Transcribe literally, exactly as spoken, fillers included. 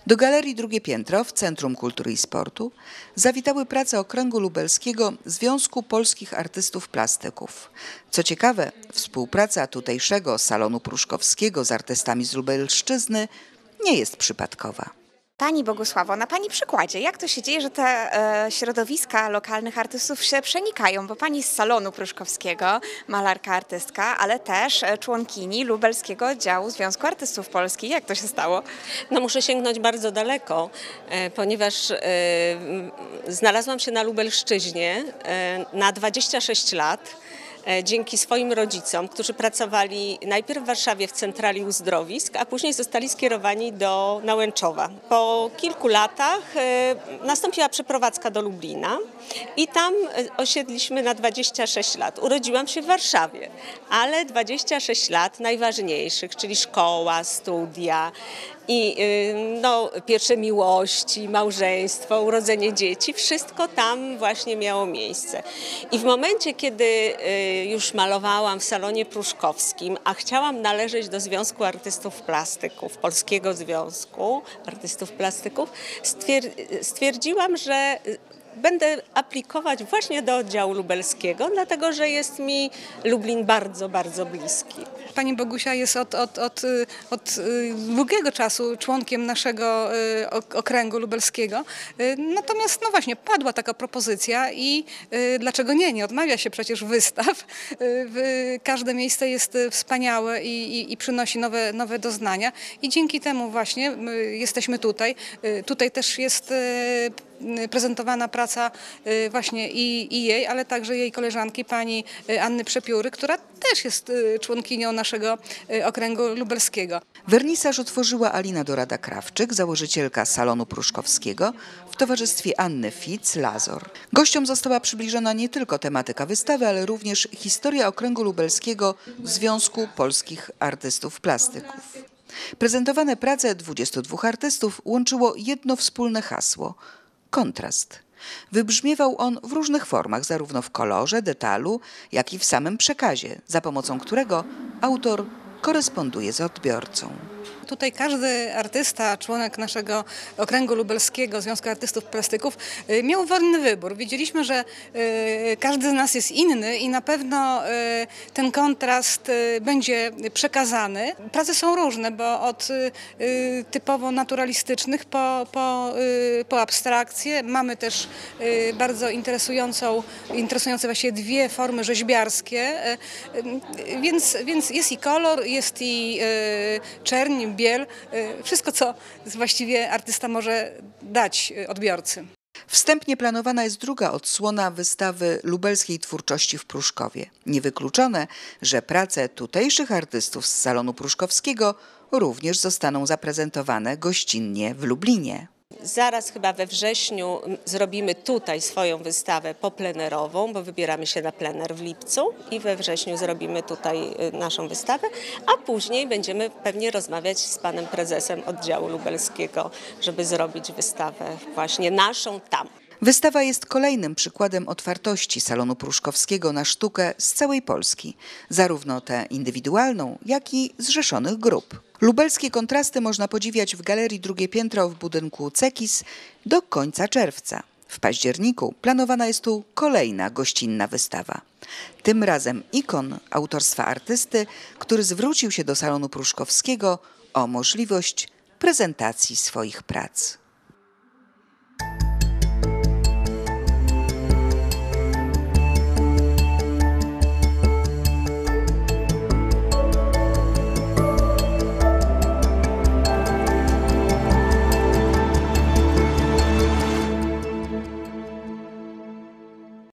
Do galerii Drugie Piętro w Centrum Kultury i Sportu zawitały prace Okręgu Lubelskiego Związku Polskich Artystów Plastyków. Co ciekawe, współpraca tutejszego Salonu Pruszkowskiego z artystami z Lubelszczyzny nie jest przypadkowa. Pani Bogusławo, na Pani przykładzie, jak to się dzieje, że te e, środowiska lokalnych artystów się przenikają? Bo Pani z Salonu Pruszkowskiego, malarka, artystka, ale też e, członkini Lubelskiego Oddziału Związku Artystów Polskich. Jak to się stało? No muszę sięgnąć bardzo daleko, e, ponieważ e, znalazłam się na Lubelszczyźnie e, na dwadzieścia sześć lat. Dzięki swoim rodzicom, którzy pracowali najpierw w Warszawie w centrali uzdrowisk, a później zostali skierowani do Nałęczowa. Po kilku latach e, nastąpiła przeprowadzka do Lublina i tam osiedliśmy na dwadzieścia sześć lat. Urodziłam się w Warszawie, ale dwadzieścia sześć lat najważniejszych, czyli szkoła, studia i no, pierwsze miłości, małżeństwo, urodzenie dzieci, wszystko tam właśnie miało miejsce. I w momencie, kiedy już malowałam w Salonie Pruszkowskim, a chciałam należeć do Związku Artystów Plastyków, Polskiego Związku Artystów Plastyków, stwierdziłam, że będę aplikować właśnie do oddziału lubelskiego, dlatego że jest mi Lublin bardzo, bardzo bliski. Pani Bogusia jest od, od, od, od długiego czasu członkiem naszego okręgu lubelskiego. Natomiast no właśnie padła taka propozycja i dlaczego nie? Nie odmawia się przecież wystaw. Każde miejsce jest wspaniałe i, i, i przynosi nowe, nowe doznania i dzięki temu właśnie jesteśmy tutaj. Tutaj też jest prezentowana praca właśnie i, i jej, ale także jej koleżanki, pani Anny Przepióry, która też jest członkinią naszego okręgu lubelskiego. Wernisaż otworzyła Alina Dorada-Krawczyk, założycielka Salonu Pruszkowskiego w towarzystwie Anny Fitz-Lazor. Gościom została przybliżona nie tylko tematyka wystawy, ale również historia okręgu lubelskiego Związku Polskich Artystów Plastyków. Prezentowane prace dwudziestu dwóch artystów łączyło jedno wspólne hasło – kontrast. Wybrzmiewał on w różnych formach, zarówno w kolorze, detalu, jak i w samym przekazie, za pomocą którego autor koresponduje z odbiorcą. Tutaj każdy artysta, członek naszego okręgu lubelskiego Związku Artystów Plastyków miał wolny wybór. Widzieliśmy, że każdy z nas jest inny i na pewno ten kontrast będzie przekazany. Prace są różne, bo od typowo naturalistycznych po, po, po abstrakcje. Mamy też bardzo interesującą, interesujące właśnie dwie formy rzeźbiarskie, więc, więc jest i kolor, jest i czerń, biel, wszystko, co właściwie artysta może dać odbiorcy. Wstępnie planowana jest druga odsłona wystawy lubelskiej twórczości w Pruszkowie. Niewykluczone, że prace tutejszych artystów z Salonu Pruszkowskiego również zostaną zaprezentowane gościnnie w Lublinie. Zaraz chyba we wrześniu zrobimy tutaj swoją wystawę poplenerową, bo wybieramy się na plener w lipcu i we wrześniu zrobimy tutaj naszą wystawę, a później będziemy pewnie rozmawiać z panem prezesem oddziału lubelskiego, żeby zrobić wystawę właśnie naszą tam. Wystawa jest kolejnym przykładem otwartości Salonu Pruszkowskiego na sztukę z całej Polski, zarówno tę indywidualną, jak i zrzeszonych grup. Lubelskie kontrasty można podziwiać w galerii Drugie Piętro w budynku Cekis do końca czerwca. W październiku planowana jest tu kolejna gościnna wystawa. Tym razem ikon autorstwa artysty, który zwrócił się do Salonu Pruszkowskiego o możliwość prezentacji swoich prac.